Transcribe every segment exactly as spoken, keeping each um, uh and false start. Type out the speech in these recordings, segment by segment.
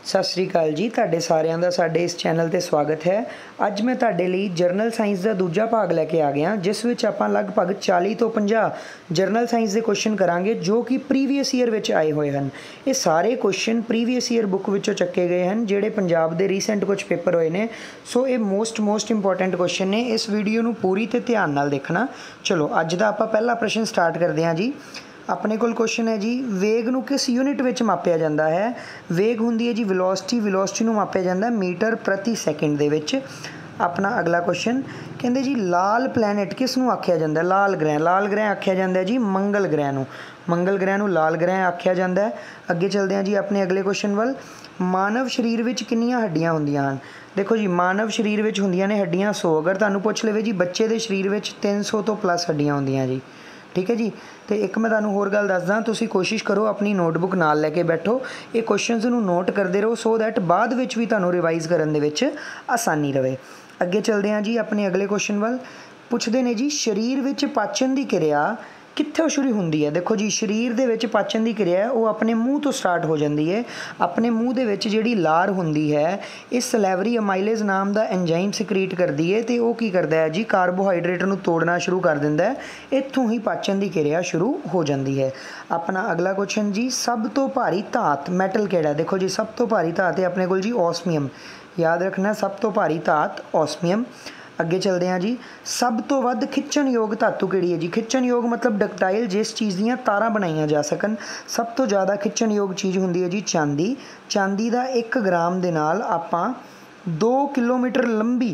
सत श्री अकाल जी। तुहाडे सारिਆਂ ਦਾ ਸਾਡੇ इस चैनल ਤੇ स्वागत है। ਅੱਜ मैं ਤੁਹਾਡੇ ਲਈ ਜਰਨਲ ਸਾਇੰਸ ਦਾ ਦੂਜਾ ਭਾਗ ਲੈ ਕੇ ਆ ਗਿਆ, ਜਿਸ ਵਿੱਚ ਆਪਾਂ ਲਗਭਗ ਚਾਲੀ ਤੋਂ ਪੰਜਾਹ ਜਰਨਲ ਸਾਇੰਸ ਦੇ ਕੁਐਸਚਨ ਕਰਾਂਗੇ ਜੋ ਕਿ ਪ੍ਰੀਵੀਅਸ ਈਅਰ ਵਿੱਚ ਆਏ ਹੋਏ ਹਨ। ਇਹ ਸਾਰੇ ਕੁਐਸਚਨ ਪ੍ਰੀਵੀਅਸ ਈਅਰ ਬੁੱਕ ਵਿੱਚੋਂ ਚੱਕੇ ਗਏ ਹਨ, ਜਿਹੜੇ ਪੰਜਾਬ ਦੇ ਰੀਸੈਂਟ ਕੁਝ ਪੇਪਰ ਹੋਏ ਨੇ। ਸੋ ਇਹ ਮੋਸਟ ਮੋਸਟ ਇੰਪੋਰਟੈਂਟ ਕੁਐਸਚਨ ਨੇ। ਇਸ ਵੀਡੀਓ ਨੂੰ ਪੂਰੀ ਤੇ ਧਿਆਨ ਨਾਲ ਦੇਖਣਾ। ਚਲੋ ਅੱਜ ਦਾ ਆਪਾਂ ਪਹਿਲਾ ਪ੍ਰਸ਼ਨ ਸਟਾਰਟ ਕਰਦੇ ਹਾਂ ਜੀ। अपने कोल क्वेश्चन है जी, वेग नूं किस यूनिट विच मापिया जाता है? वेग हुंदी है जी वेलोसिटी, वेलोसिटी नूं मापिया जाता है मीटर प्रति सैकेंड दे विच। अपना अगला क्वेश्चन कहते जी, लाल प्लैनेट किस नूं आख्या जाता है? लाल ग्रह, लाल ग्रह आख्या जाता है जी मंगल ग्रह नूं, मंगल ग्रह नूं लाल ग्रह आख्या जाता है। अगे चलते हैं जी अपने अगले क्वेश्चन वल। मानव शरीर विच कितनियां हड्डियां हुंदियां हन? देखो जी, मानव शरीर विच हुंदियां ने हड्डियां सौ। अगर तुहानूं पुछ लवे जी बच्चे दे शरीर विच तीन सौ तो प्लस हड्डियां हुंदियां जी, ठीक है जी। तो एक मैं तुहानूं होर गल दसदा, तुसीं कोशिश करो अपनी नोटबुक नाल लैके बैठो, ये क्वेश्चनस नूं नोट करते रहो सो दैट बाद विच भी तुहानूं रिवाइज करन दे विच आसानी रहे। अगे चलते हैं जी अपने अगले क्वेश्चन वल। पुछदे ने जी, शरीर विच पाचन की क्रिया कित्थों शुरू होंदी है? देखो जी, शरीर दे विच पाचन की क्रिया है वो अपने मूँह तो स्टार्ट हो जाती है। अपने मूँह दे विच जिहड़ी लार होंदी है इस सलैवरी अमाइलेज नाम का एंजाइम सिक्रीट करती है, तो वह की करता है जी कार्बोहाइड्रेट नूं तोड़ना शुरू कर दिंदा है। इत्थों ही पाचन की क्रिया शुरू हो जाती है। अपना अगला क्वेश्चन जी, सब तो भारी धात मैटल किहड़ा? देखो जी, सब तो भारी धात है अपने कोल जी ओस्मियम। याद रखना, सब तो भारी धात ओस्मियम। अगे चलते हैं जी, सब तो वध खिंचण योग धातु किहड़ी है जी? खिंचण योग मतलब डक्टाइल, जिस चीज़ दीयां तारां बनाईयां जा सकन। सब तो ज़्यादा खिंचण योग चीज़ हुंदी है जी चांदी। चांदी का एक ग्राम दे नाल आपां दो किलोमीटर लंबी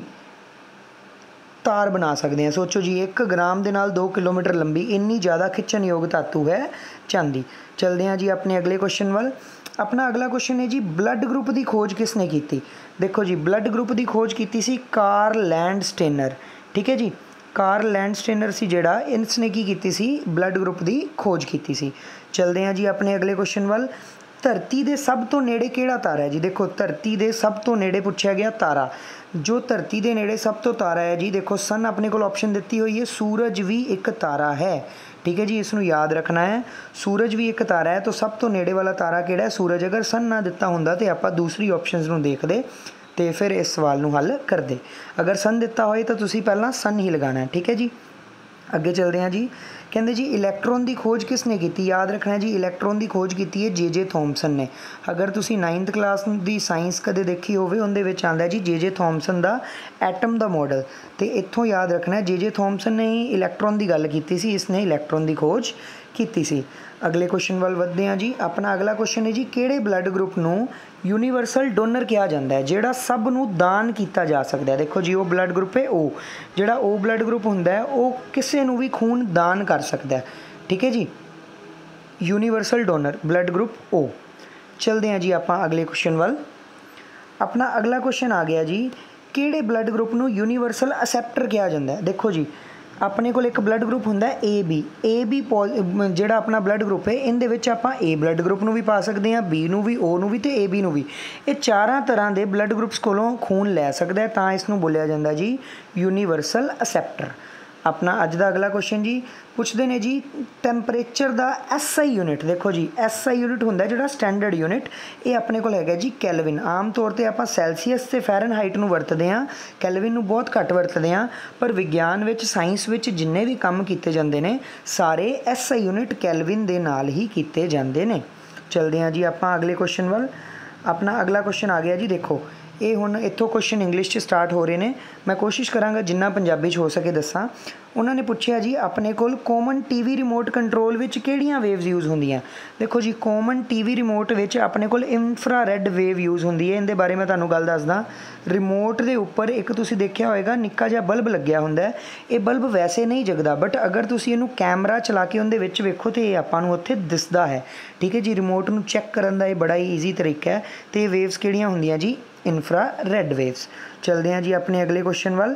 तार बना सकते हैं। सोचो जी, एक ग्राम के नाल दो किलोमीटर लंबी, इन्नी ज़्यादा खिंचण योग धातु है चांदी। चलते हैं जी अपने अगले क्वेश्चन वाल। अपना अगला क्वेश्चन है जी, ब्लड ग्रुप की खोज किसने की? देखो जी, ब्लड ग्रुप की खोज की सी कार्ल लैंडस्टेनर, ठीक है जी। कार्ल लैंडस्टेनर सी जिहड़ा, इसने की कीती सी ब्लड ग्रुप की खोज की सी। चलते हैं जी अपने अगले क्वेश्चन वाल। धरती के सब तो नेड़े किहड़ा तारा है जी? देखो, धरती के सब तो नेड़े पूछा गया तारा। जो धरती के नेड़े सब तो तारा है जी, देखो सन अपने को ऑप्शन दी हुई है, सूरज भी एक तारा है, ठीक है जी। इसनों याद रखना है, सूरज भी एक तारा है। तो सब तो नेड़े वाला तारा किहड़ा है? सूरज। अगर सन ना दिता हुंदा तो आपां दूसरी ऑप्शनस नूं देखदे तो फिर इस सवाल नूं हल करदे। अगर सन दिता होए तो तुसीं पहलां सन ही लगाना है, ठीक है जी। अगे चलते हैं जी। कहते जी, इलैक्ट्रॉन की खोज किसने की? याद रखना है जी, इलैक्ट्रॉन की खोज की है जे जे थॉमसन ने। अगर तुसी नाइन्थ क्लास की साइंस कदे देखी होवे, उहदे विच आंदा जी जे जे थॉमसन का एटम का मॉडल। तो इत्थों याद रखना है जे जे थॉमसन ने ही इलैक्ट्रॉन की गल की सी, इसने इलैक्ट्रॉन की खोज की सी। अगले क्वेश्चन वाल वधदे हैं जी। अपना अगला क्वेश्चन है जी, किहड़े ब्लड ग्रुप नूं यूनीवर्सल डोनर कहा जाता है, जिहड़ा सब नूं दान किया जा सकता है? देखो जी, वो ब्लड ग्रुप है ओ, जिहड़ा ओ ब्लड ग्रुप हुंदा है वो किसी नूं भी खून दान कर सकता है, ठीक है जी। Universal donor blood group O. चलते हैं जी आपां अगले क्वेश्चन वाल। अपना अगला क्वेश्चन आ गया जी, किहड़े ब्लड ग्रुप नूं यूनीवर्सल असैप्टर कहा जाता है? देखो जी, अपने को एक ब्लड ग्रुप होंदा है A B. A B pos जिहड़ा अपना ब्लड ग्रुप है, इहदे विच आपां ए ब्लड ग्रुप नूं भी पा सकते हैं, बी नूं भी, ओ नूं भी ते ए बी नूं भी। ये चारां तरह के ब्लड ग्रुप्स कोलों खून लै सकदा है, तां इसनूं बोलिया जांदा जी यूनीवर्सल असैप्टर। अपना अज दा अगला क्वेश्चन जी, पुछदे ने जी टैंपरेचर दा एस आई यूनिट। देखो जी, एस आई यूनिट हुंदा जिहड़ा स्टैंडर्ड यूनिट, ये अपने को हैगा जी कैलविन। आम तौर पर आपां सैल्सीअस ते फैरनहाइट नूं वरतदे हां, कैलविन नूं बहुत घੱਟ वरतदे हां। पर विज्ञान विच, साइंस विच जिन्ने भी काम कीते जांदे ने सारे एस आई यूनिट कैलविन दे नाल ही कीते जांदे ने। चलदे हां जी आपां अगले क्वेश्चन वाल। अपना अगला क्वेश्चन आ गया जी, देखो ये हुण इत्थों क्वेश्चन इंग्लिश च स्टार्ट हो रहे हैं, मैं कोशिश करांगा जिन्ना पंजाबी च हो सके दसां। उन्होंने पूछा जी, अपने कोल कॉमन टीवी रिमोट कंट्रोल विच किहड़ियां वेव्स यूज़ होंदियां? देखो जी, कॉमन टीवी रिमोट विच अपने कोल इंफ्रारैड वेव यूज़ होंदी है। इहदे बारे मैं तुहानूं गल दसदा। रिमोट दे उपर एक तुसीं देखिया होएगा निक्का जिहा बल्ब लग्या हुंदा है। ये बल्ब वैसे नहीं जगदा, बट अगर तुसीं इहनूं कैमरा चला के उहदे विच वेखो तो ये आपां नूं उत्थे दिसदा है, ठीक है जी। रिमोट नूं चैक करन दा ये बड़ा ही ईजी तरीका है। तो ये वेव्स किहड़ियां हुंदियां जी? इंफ्रारैड वेव्स। चलते हैं जी अपने अगले क्वेश्चन वाल।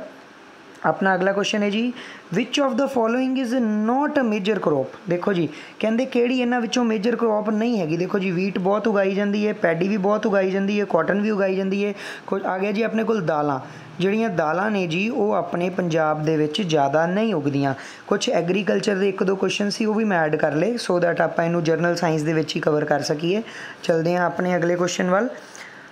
अपना अगला क्वेश्चन है जी, which of the following is not a major crop? देखो जी, कहते किहड़ी इन्हां विचों मेजर क्रॉप नहीं हैगी। देखो जी, वीट बहुत उगाई जाती है, पैडी भी बहुत उगाई जाती है, कॉटन भी उगाई जाती है। कुछ आ गया जी अपने कोल दालां। ਜਿਹੜੀਆਂ ਦਾਲਾਂ ਨੇ ਜੀ ਉਹ ਆਪਣੇ ਪੰਜਾਬ ਦੇ ਵਿੱਚ ਜ਼ਿਆਦਾ ਨਹੀਂ ਉਗਦੀਆਂ। ਕੁਛ ਐਗਰੀਕਲਚਰ ਦੇ ਇੱਕ ਦੋ ਕੁਐਸਚਨ ਸੀ ਉਹ ਵੀ ਮੈਂ ਐਡ ਕਰ ਲਏ ਸੋ ਦੈਟ ਆਪਾਂ ਇਹਨੂੰ ਜਰਨਲ ਸਾਇੰਸ ਦੇ ਵਿੱਚ ਹੀ ਕਵਰ ਕਰ ਸਕੀਏ। ਚਲਦੇ ਹਾਂ ਆਪਣੇ ਅਗਲੇ ਕੁਐਸਚਨ ਵੱਲ।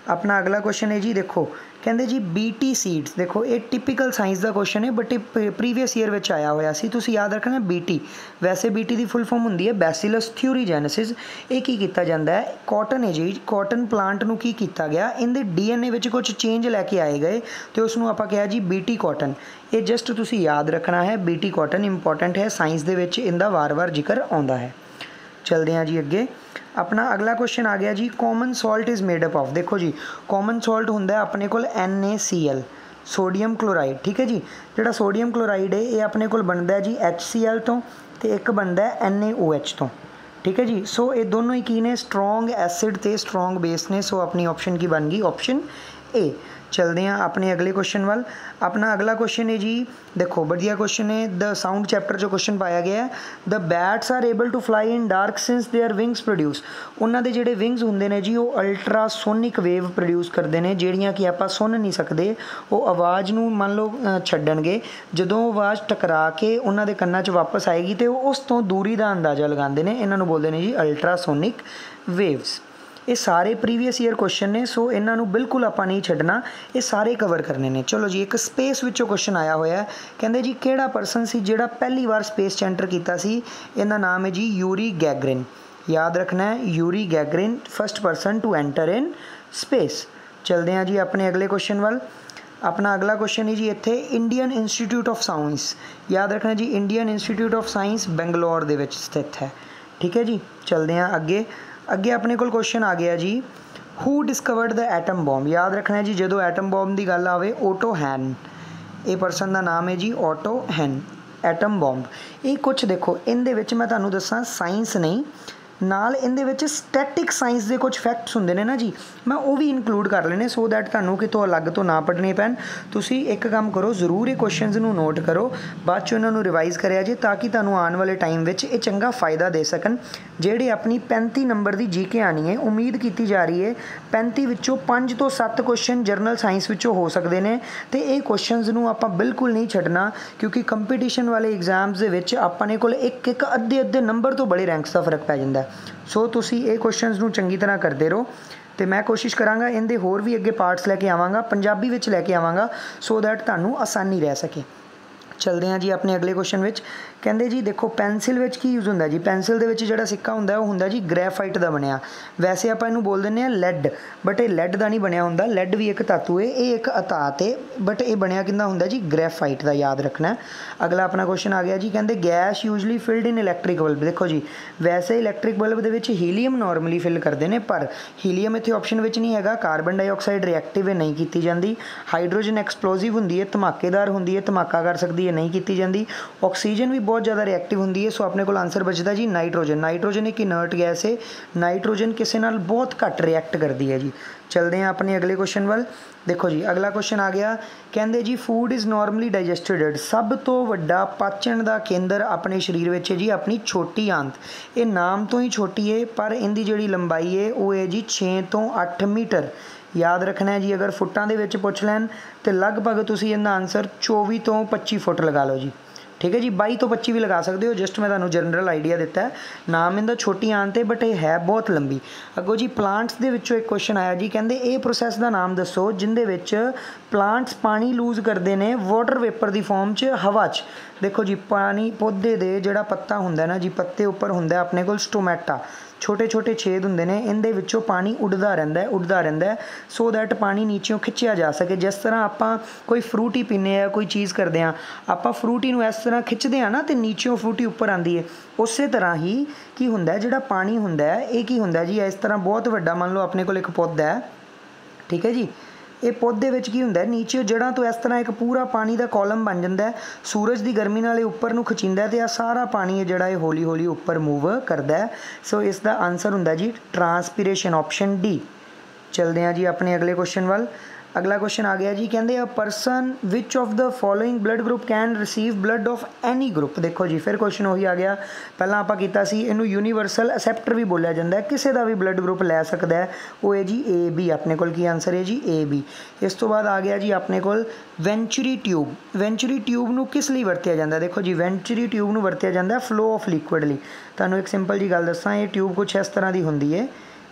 अपना अगला क्वेश्चन है जी, देखो कहते जी बीटी सीड्स, देखो ये टिपिकल साइंस का क्वेश्चन है बट ये प्रीवियस ईयर में आया होया सी, तुसीं याद रखना बीटी। वैसे बीटी की फुल फॉर्म होंदी है बैसिलस थ्यूरीजेनेसिस। ये की किया जाता है, कॉटन है जी, कॉटन प्लांट नूं की किया गया, इनके डी एन ए विच कुछ चेंज लैके आए गए तो उसनूं आपां कहा जी बीटी कॉटन। ये जस्ट तुसीं याद रखना है, बीटी कॉटन इंपॉर्टेंट है, साइंस दे विच इनका वार वार जिक्र आउंदा है। चलते हैं जी अगे, अपना अगला क्वेश्चन आ गया जी, common salt is made up of. देखो जी कॉमन सॉल्ट होंदा है अपने कोल N A C L, sodium chloride, ठीक है जी। जिहड़ा सोडियम क्लोराइड है ये अपने कोल बनता है जी एच सी एल तो, ते एक बनता है एन ए ओ एच तो, ठीक है जी। सो ये दोनों ही की ने स्ट्रोंग एसिड ते स्ट्रोंग बेस ने, सो अपनी ऑप्शन की बन गई ऑप्शन ए। चलते हैं अपने अगले क्वेश्चन वाल। अपना अगला क्वेश्चन है जी, देखो बढ़िया क्वेश्चन है, द साउंड चैप्टर जो क्वेश्चन पाया गया है, the bats are able to fly in dark since their wings produce. उन्होंने जोड़े विंग्स होंगे ने जी वो अल्ट्रासोनिक वेव प्रोड्यूस करते हैं, ਜਿਹੜੀਆਂ कि आप सुन नहीं सकते, वो आवाज़ नूं मान लो छड्डणगे, जदों आवाज़ टकरा के उन्होंने कन्नां 'च वापस आएगी तो उस तो दूरी का अंदाज़ा लगाते हैं, इन्हों बोलते हैं जी अल्ट्रासोनिक वेव्स। ये सारे प्रीवियस ईयर क्वेश्चन ने, सो इन्हों बिल्कुल आप नहीं छड्डना, ये सारे कवर करने ने। चलो जी, एक स्पेस विचों क्वेश्चन आया होया, कहते जी किहड़ा परसन सी जिहड़ा पहली बार स्पेस च एंटर किया सी, इहदा नाम है जी यूरी गैगरिन। याद रखना है, Yuri Gagarin first person to enter in space. चलते हैं जी अपने अगले क्वेश्चन वाल। अपना अगला क्वेश्चन है जी इत्थे, इंडियन इंस्टीट्यूट ऑफ साइंस। याद रखना जी Indian Institute of Science Bangalore दे विच स्थित है, ठीक है जी। चलते हैं अगे, अगे अपने को क्वेश्चन आ गया जी, who discovered the atom bomb. याद रखना है जी जो एटम बॉम्ब की गल आवे, ओटो हैन, ये परसन का नाम है जी ओटो हैन। एटम बॉम्ब ये कुछ देखो इनदे विच मैं तुहानूं दसां साइंस नहीं, नाल इहदे विच स्टैटिक साइंस के कुछ फैक्ट्स होंदे ने ना जी, मैं वो भी इनकलूड कर लेने सो दैट तुहानूं कितों अलग तो ना पढ़ने पैन। तुसीं एक काम करो, जरूर ये क्वेश्चनस नूं नोट करो, बाद चों इन्हां नूं रिवाइज करिया जे, ताकि तुहानूं आने वाले टाइम विच ये चंगा फायदा दे सकन। जिहड़ी अपनी पैंती नंबर की जी के आनी है, उम्मीद की जा रही है पैंती विचों पंज तो सत्त क्वेश्चन जरनल साइंस विचों हो सकते हैं, तो ये क्वेश्चनस नूं आपां बिल्कुल नहीं छड्डना, क्योंकि कंपीटीशन वाले एग्जाम्स दे विच अपने कोल एक एक अद्धे अद्धे नंबर तो बड़े रैंक्स का फर्क पै जांदा है। सो तुसीं ये क्वेश्चनस नूं चंगी तरह करते रहो, तो मैं कोशिश करांगा इनके होर भी अगे पार्ट्स लैके आवांगा, पंजाबी विच लैके आवांगा, सो दैट तुहानूं आसानी रह सके। चलते हैं जी अपने अगले क्वेश्चन विच। कहते जी देखो पेंसिल विच की यूज़ होंदा जी, पेंसिल दे विच जिहड़ा सिक्का होंदा है वो होंदा जी ग्रैफाइट का बनया। वैसे आप इनू बोल दें लैड, बट ये लैड का नहीं बनया होंदा, लैड भी एक धातु है, ये एक अधात है, बट ये बनया किंदा होंदा जी ग्रैफाइट का, याद रखना। अगला अपना क्वेश्चन आ गया जी, कहते gas usually filled in electric bulb. देखो जी वैसे इलैक्ट्रिक बल्ब दे विच हीलीयम नॉर्मली फिल करते हैं, पर हीलीयम इत्थे ऑप्शन विच नहीं हैगा, कार्बन डाइऑक्साइड रिएक्टिव है नहीं की जाती, हाइड्रोजन एक्सप्लोजिव होंदी है, धमाकेदार होंदी है, धमाका कर सकती है नहीं की जाती, ऑक्सीजन भी बहुत ज़्यादा रिएक्टिव होंदी है, सो अपने को आंसर बचता जी नाइट्रोजन। नाइट्रोजन एक इनर्ट गैस है, नाइट्रोजन किसी नाल बहुत घट रिएक्ट करती है जी। चलते हैं अपने अगले क्वेश्चन वाल। देखो जी अगला क्वेश्चन आ गया, कहते जी फूड इज़ नॉर्मली डाइजेस्टेड। सब तो वड्डा पाचन का केंद्र अपने शरीर में है जी अपनी छोटी आंत। ये नाम तो ही छोटी है, पर इनकी जी लंबाई है वो है जी छे तो अठ मीटर। याद रखना है जी, अगर फुटां दे विच पुछ लैन तो लगभग तुसीं इहदा आंसर चौबी तो पच्ची फुट लगा लो जी, ठीक है जी। बाई तो पच्ची भी लगा सकते हो, जस्ट मैं तुहानूं जनरल आइडिया दिता है। नाम इनका छोटी आंत है बट ये है बहुत लंबी। अगो जी प्लांट्स दे विचों एक क्वेश्चन आया जी, कहते ये प्रोसैस का नाम दसो जिंदे विच प्लांट्स पानी लूज करते हैं वाटर वेपर की फॉर्म च हवा च। देखो जी पानी पौधे दे जिहड़ा पत्ता हुंदा ना जी, पत्ते उपर हुंदा अपने कोल स्टोमैटा, छोटे छोटे छेद होंगे ने, इनके विचों पानी उड़ता रहता है उड़ता रहता है, सो दैट पानी नीचों खिंचिया जा सके। जिस तरह आप कोई फ्रूट ही पीने या कोई चीज़ करते हैं, आप फ्रूट ही इस तरह खिंचते हैं ना, तो नीचों फ्रूटी उपर आती है। उस तरह ही की होंदा है जिहड़ा पानी होंदा है, ये की होंदा जी इस तरह बहुत वड्डा, मान लो अपने को एक पौधा है, ठीक है जी, ये पौधे विच की होंदा है नीचे जड़ां तो इस तरह एक पूरा पानी का कॉलम बन जाता है, सूरज की गर्मी नाल उपर नूं खिंचींदा है, तो यह सारा पानी है जिहड़ा हौली हौली उपर मूव करता है। सो इसका आंसर होंदा जी ट्रांसपीरेशन, ऑप्शन डी। चलते हैं जी अपने अगले क्वेश्चन वाल। अगला क्वेश्चन आ गया जी, कहते a person which of the following blood group can receive blood of any group. देखो जी फिर क्वेश्चन वही आ गया, पहला आप किया सी इनू यूनीवर्सल एक्सेप्टर भी बोलिया जाता है, किसी का भी ब्लड ग्रुप लै सकता है, वो है जी ए बी। अपने को की आंसर है जी ए बी। इस तो बाद आ गया जी अपने को वेंचुरी ट्यूब। वेंचुरी ट्यूब नू किस लिए वरत्या जाता है? देखो जी वेंचुरी ट्यूब नू वरत्या जाता है फ्लो ऑफ लिक्विड लिए। तुहानूं एक सिंपल जी गल दसां, ये ट्यूब कुछ इस तरह की होंदी है,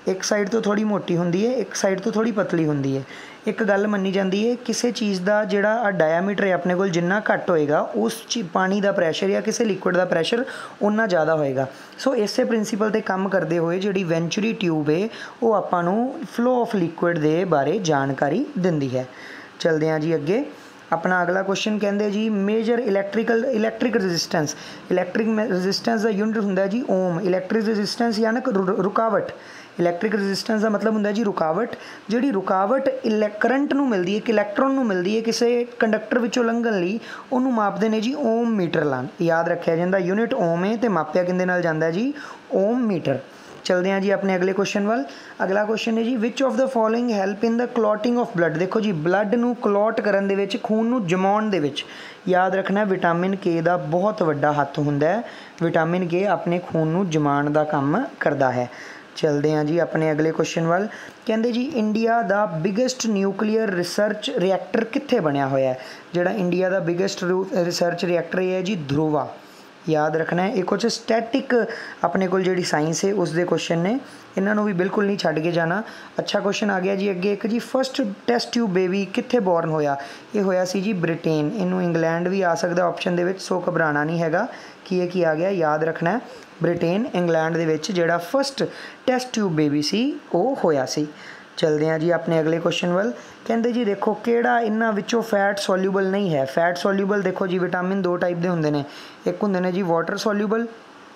एक साइड तो थोड़ी मोटी होंदी है, एक साइड तो थोड़ी पतली होंदी है। एक गल मन्नी जाती है किसी चीज़ का जिहड़ा डायामीटर है अपने कोल जिन्ना घट होएगा उस ची पानी का प्रैशर या किसी लिक्विड का प्रैशर उन्ना ज़्यादा होएगा। सो इसे प्रिंसीपल ते काम करते हुए जिहड़ी वेंचुरी ट्यूब है वो आपां नूं फ्लो ऑफ लिक्विड के बारे जानकारी दिंदी है। चलते हैं जी अगे। अपना अगला क्वेश्चन कहते जी measure electrical electric resistance. Electric resistance का यूनिट हुंदा जी ओम। इलैक्ट्रिक रजिस्टेंस यानी रुकावट। इलैक्ट्रिक रजिस्टेंस का मतलब हुंदा जी रुकावट। जिहड़ी रुकावट इलै करंट नूं मिलदी है, एक इलैक्ट्रॉन नूं मिलदी है किसी कंडक्टर विचों लंघण लई उहनूं मापदे ने जी ओम मीटर नाल। याद रखिया जांदा यूनिट ओम है ते मापिया किहदे नाल जांदा है जी ओम मीटर। चलते हैं जी अपने अगले क्वेश्चन वाल। अगला क्वेश्चन है जी which of the following help in the clotting of blood. देखो जी ब्लड नूं क्लॉट करन दे विच खून नूं जमाउण दे विच याद रखना विटामिन के दा बहुत वड्डा हत्थ हुंदा है। विटामिन के अपने खून नूं जमाउण दा काम करदा है। चलते हैं जी अपने अगले क्वेश्चन वाल। कहते जी इंडिया दा बिगेस्ट न्यूक्लीयर रिसर्च रिएक्टर कित्थे बनया होया है। जिहड़ा इंडिया दा बिगेस्ट रिसर्च रिएक्टर है जी ध्रुवा। याद रखना है। एक कुछ स्टैटिक अपने को जी साइंस है उसके क्वेश्चन ने, इन्हों भी बिल्कुल नहीं छड्ड के जाना। अच्छा क्वेश्चन आ गया जी अगे। एक जी फस्ट टेस्ट ट्यूब बेबी कित्थे बॉर्न होया। ये होया सी जी ब्रिटेन। इनू इंग्लैंड भी आ सकता ऑप्शन दे विच, सो घबराना नहीं हैगा कि ये की आ गया। याद रखना है ब्रिटेन इंग्लैंड दे विच जिहड़ा फस्ट टेस्ट ट्यूब बेबी सी वो होया सी। चलते हैं जी अपने अगले क्वेश्चन वाल। कहते जी देखो किहड़ा इन्हां विचों फैट सोल्यूबल नहीं है। फैट सोल्यूबल देखो जी विटामिन दो टाइप के होंदे ने, एक होंदे ने जी वाटर सोल्यूबल,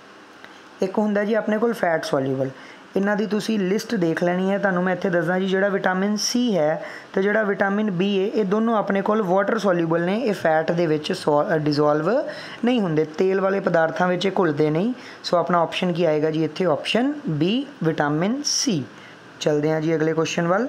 एक हुंदा जी अपने कोल फैट सोल्यूबल। इन्हां दी तुसी लिस्ट देख लेनी है। तुहानूं मैं इत्थे दसदा जी जिहड़ा विटामिन सी है तो जिहड़ा विटामिन बी है ये दोनों अपने कोल वाटर सोल्यूबल ने, ये फैट दे विच डिजोल्व नहीं हुंदे, तेल वाले पदार्थां विच घुलदे नहीं। सो अपना ऑप्शन की आएगा जी इत्थे ऑप्शन बी विटामिन सी। चलते हैं जी अगले क्वेश्चन वाल।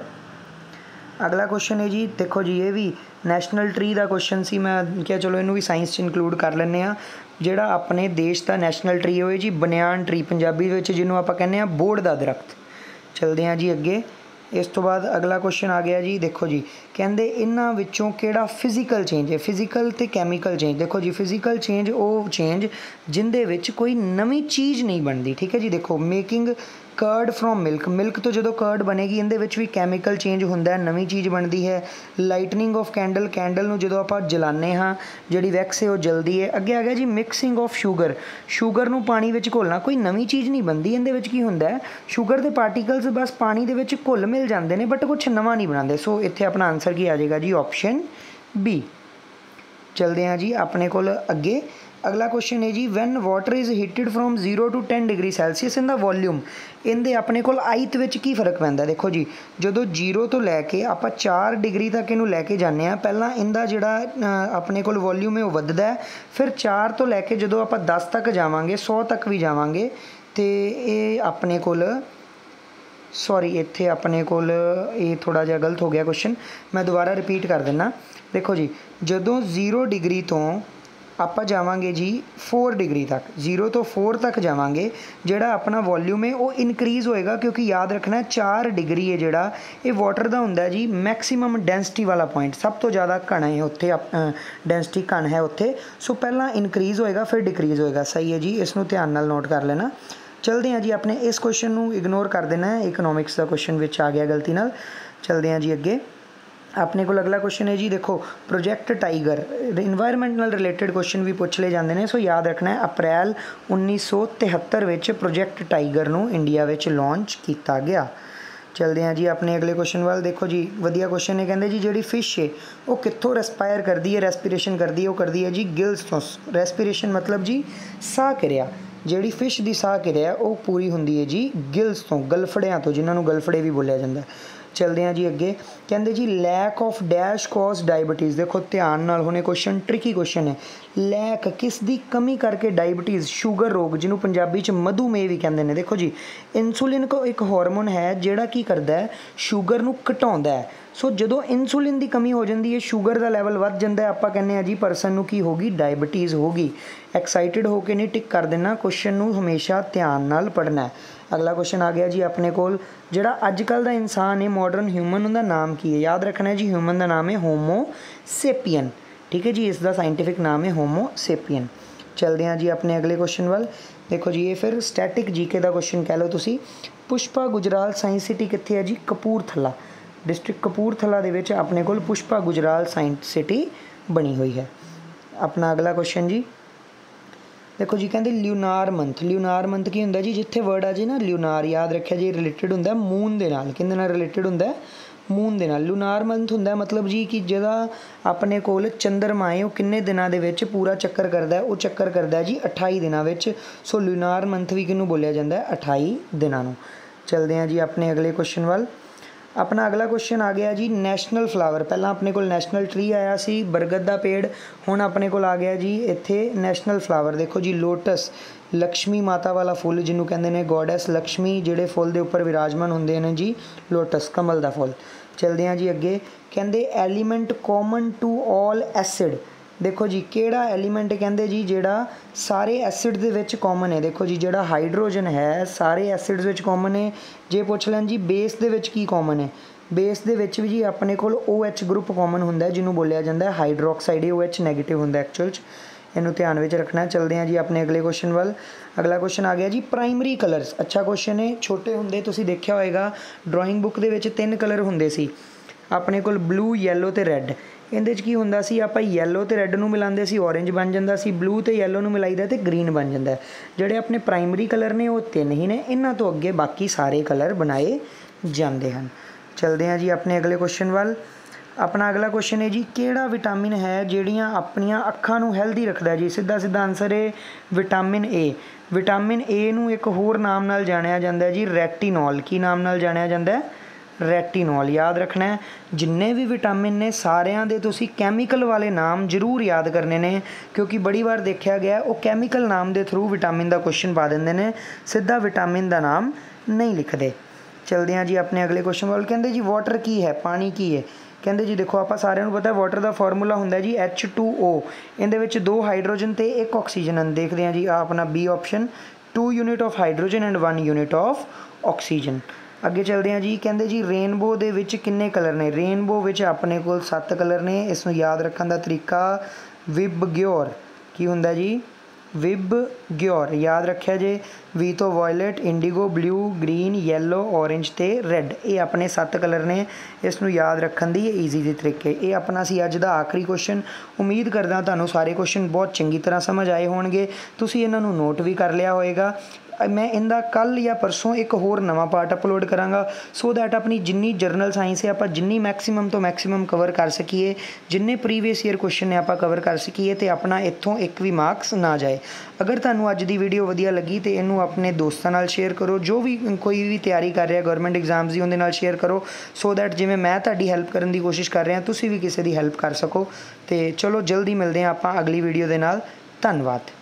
अगला क्वेश्चन है जी देखो जी ये भी नैशनल ट्री का क्वेश्चन सी, मैं क्या चलो इनू भी साइंस इंक्लूड कर लें। जिहड़ा अपने देश का नैशनल ट्री होए जी बनियान ट्री, पंजाबी विच जिन्हों आपां कहने आ बोड़ का दरख्त। चलते हैं जी अगे। इस तो बाद अगला क्वेश्चन आ गया जी देखो जी कहते इन्हां विचों किहड़ा फिजिकल चेंज है। फिजिकल तो कैमिकल चेंज। देखो जी फिजिकल चेंज वो चेंज जिंदे विच कोई नवीं चीज़ नहीं बनती। ठीक है जी। देखो making curd from milk, milk तो जो कर्ड बनेगी इहदे विच भी कैमिकल चेंज हुंदा है, नवीं चीज़ बनती है। लाइटनिंग ऑफ कैंडल, कैंडल नूं जदों आपां जलाने हाँ जिहड़ी वैक्स है वो जलदी है। अगे आ गया जी मिक्सिंग ऑफ शूगर, शूगर नूं पानी विच घोलना, कोई नवीं चीज़ नहीं बनती। इहदे विच की हुंदा है शूगर के पार्टिकल्स बस पानी दे विच घुल मिल जाते हैं बट कुछ नवां नहीं बनाते। सो इत्थे अपना आंसर की आ जाएगा जी ऑप्शन बी। चलते हैं जी अपने कोल अगे। अगला क्वेश्चन है जी when water is heated from zero to ten degree Celsius in the volume, इनके अपने कोल आयत विच की फर्क पैंदा। देखो जी जो जीरो तो लैके आप चार डिग्री तक इनू लैके जाने आ, पहला इनका जिहड़ा अपने कोल वॉल्यूम है वो वधदा है, फिर चार तो लैके जो आप दस तक जावांगे सौ तक भी जावांगे तो ये अपने कोल सॉरी इत्थे अपने कोल ये थोड़ा जिहा गलत हो गया क्वेश्चन, मैं दोबारा रिपीट कर देना। देखो जी जदों जीरो डिग्री तो आप जावांगे जी फोर डिग्री तक, जीरो तो फोर तक जावांगे जिहड़ा अपना वॉल्यूम है वो इनक्रीज़ होएगा क्योंकि याद रखना है चार डिग्री है जिहड़ा ये वाटर का हुंदा जी मैक्सीमम डेंसिटी वाला पॉइंट, सब तो ज़्यादा घन है उत्थे डेंसिटी घन है उत्थे। सो पहला इनक्रीज़ होएगा फिर डिक्रीज़ होएगा। सही है जी, इसनूं ध्यान नाल नोट कर लेना। चलते हैं जी अपने इस क्वेश्चन नूं इग्नोर कर देना है, इकनॉमिक्स का क्वेश्चन विच आ गया गलती नाल। चलते हैं जी अगे। अपने को अगला क्वेश्चन है जी देखो प्रोजैक्ट टाइगर, इन्वायरमेंट नाल रिलेटेड क्वेश्चन भी पूछ ले जाते हैं। सो याद रखना है अप्रैल उन्नीस सौ तिहत्तर विच प्रोजैक्ट टाइगर नूं इंडिया विच लॉन्च किया गया। चलते हैं जी अपने अगले क्वेश्चन वाल। देखो जी वधिया क्वेश्चन है, कहते जी जी फिश है वो कितों रेस्पायर करती है, रेस्पिरेशन करती है, वो करती है जी गिल्स तो। रेस्पिरेशन मतलब जी साह क्रिया, जी फिश की साह क्रिया वो पूरी होंगी है जी गिल्स तो, गलफड़ियाँ तो, जिन्होंने गलफड़े भी बोलिया जाता है। चलते हैं जी अगे। कहते जी lack of dash cause diabetes. देखो ध्यान नाल होने क्वेश्चन ट्रिकी क्वेश्चन है। लैक किस दी कमी करके डायबिटीज़ शूगर रोग जिन्हों पंजाबी च मधुमेह भी कहते हैं। देखो जी इंसुलिन को एक हार्मोन है जिहड़ा की करता है शूगर नूं घटाउंदा है। सो जो इंसुलिन की कमी हो जाती है शूगर का लैवल वध जाता है, आप कहने हैं जी परसन नूं की होगी डायबिटीज़ होगी। एक्साइटेड होकर नहीं टिक कर देना, क्वेश्चन नूं हमेशा ध्यान नाल पढ़ना है। अगला क्वेश्चन आ गया जी अपने कोल जिहड़ा अजकल का इंसान है मॉडर्न ह्यूमन उनका नाम की है। याद रखना है जी ह्यूमन का नाम है होमो सेपियन। ठीक है जी, इसका साइंटिफिक नाम है होमो सेपियन। चलते हैं जी अपने अगले क्वेश्चन वाल। देखो जी ये फिर स्टैटिक जीके का क्वेश्चन कह लो तुसी। पुष्पा गुजराल साइंस सिटी कित्थे है जी? कपूरथला, डिस्ट्रिक्ट कपूरथला दे विच अपने कोल पुष्पा गुजराल साइंस सिटी बनी हुई है। अपना अगला क्वेश्चन जी देखो जी, कहते ल्यूनार मंथ, ल्यूनार मंथ की हुंदा जी? जिथे वर्ड आ जी ना ल्यूनार, याद रखिया जी रिलेटेड हुंदा मून दे नाल, किहदे नाल रिलेटेड हुंदा? मून दे नाल। ल्यूनार मंथ हुंदा मतलब जी कि जिहदा अपने कोल चंद्रमा है वो किन्ने दिनां दे विच पूरा चक्कर करदा है? वो चक्कर करदा है जी अठाई दिनां विच। सो ल्यूनार मंथ भी किहनूं बोलिया जांदा है? अठाई दिनां नूं। चलदे हैं जी अपने अगले क्वेश्चन वाल। अपना अगला क्वेश्चन आ गया जी नैशनल फ्लावर। पहला अपने को नैशनल ट्री आया सी बरगद का पेड़, हुण अपने को आ गया जी इत्थे नैशनल फ्लावर। देखो जी लोटस, लक्ष्मी माता वाला फुल जिन्हों कहते हैं गॉडेस लक्ष्मी, जिहड़े फुल के उपर विराजमान होंदे ने जी लोटस, कमल का फुल। चलते हैं जी अगे, कहते element common to all acid. देखो जी केड़ा एलीमेंट कहते जी जेड़ा सारे एसिड दे विच कॉमन है? देखो जी जेड़ा हाइड्रोजन है सारे एसिड्स विच कॉमन है। जे पुछ लैन जी बेस दे विच की कॉमन है? बेस दे विच भी जी अपने कोल ओ एच ग्रुप कॉमन हुंदा है जिन्हों बोलिया जाता है हाइड्रोक्साइड। ओ एच नैगेटिव हुंदा एक्चुअल च, इनू ध्यान में रखना। चलते हैं जी अपने अगले क्वेश्चन वाल। अगला क्वेश्चन आ गया जी प्राइमरी कलर्स। अच्छा क्वेश्चन है, छोटे हुंदे तुसीं देखिया होएगा ड्राइंग बुक दे विच तीन कलर हुंदे सी अपने कोल, ब्लू येलो ते रैड। इहदे च की हुंदा सी, आपां येलो ते रैड नूं मिलांदे सी ऑरेंज बन जांदा सी, ब्लू ते येलो नूं मिलाईदा ते ग्रीन बन जांदा है। जिहड़े अपने प्राइमरी कलर ने वो तीन ही ने, इन्हां तो अगे बाकी सारे कलर बनाए जांदे हन। चलते हैं जी अपने अगले क्वेश्चन वाल। अपना अगला क्वेश्चन है जी किहड़ा विटामिन है जिहड़ियां अपनियां अखां नूं हैल्दी रखदा जी? सीधा सीधा आंसर है विटामिन ए। विटामिन ए नूं एक होर नाम नाल जाणिया जांदा है जी रैटिनॉल। की नाम नाल जाणिया जांदा है? रैटिनॉल। याद रखना है जिन्ने भी विटामिन ने सारियां दे तुसी कैमिकल वाले नाम जरूर याद करने ने, क्योंकि बड़ी बार देखा गया वो कैमिकल नाम के थ्रू विटामिन का क्वेश्चन पा देंगे ने, सीधा विटामिन का नाम नहीं लिखते। चलते हैं जी अपने अगले क्वेश्चन वाल। कहते जी वाटर की है? पानी की है? कहते जी देखो आप सारे पता है वाटर का फॉर्मूला होंगे जी एच टू ओ। इहदे दो हाइड्रोजन तो एक ऑक्सीजन हैं। देखते हैं जी आ अपना B option, two unit of hydrogen and one unit of oxygen. अगे चलते हैं जी, कहते जी रेनबो दे विच किन्ने कलर ने? रेनबो विच अपने कोल सत्त कलर ने। इसनूं याद रखने का तरीका विबग्योर की हुंदा जी? विबग्योर। याद रखिया जे वी तो violet, indigo, blue, green, yellow, orange ते रेड, ये अपने सत्त कलर ने। इसनूं याद रखने दी ईजी दे तरीके। ये अपना सी अज दा आखिरी क्वेश्चन। उम्मीद करदा तुहानूं सारे क्वेश्चन बहुत चंगी तरह समझ आए होणगे, तुसीं इन्हां नूं नोट भी कर लिया होएगा। मैं इनका कल या परसों एक होर नवा पार्ट अपलोड करांगा, सो दैट अपनी जिन्नी जरनल साइंस है आप जिन्नी मैक्सीमम तो मैक्सीमम कवर कर सकीए, जिन्ने प्रीवियस ईयर क्वेश्चन ने आप कवर कर सकीए तो अपना इत्थों एक भी मार्क्स ना जाए। अगर तुहानूं अज दी वीडियो वधिया लगी तो इनू अपने दोस्तों नाल शेयर करो, जो भी कोई भी तैयारी कर रहा गवर्नमेंट एग्जाम्स की उहदे नाल शेयर करो, सो दैट जिवें मैं तुहाडी हैल्प करने की कोशिश कर रहा तुसीं भी किसी की हैल्प कर सको। तो चलो जल्दी मिलते हैं आप अगली वीडियो के नाल। धन्यवाद।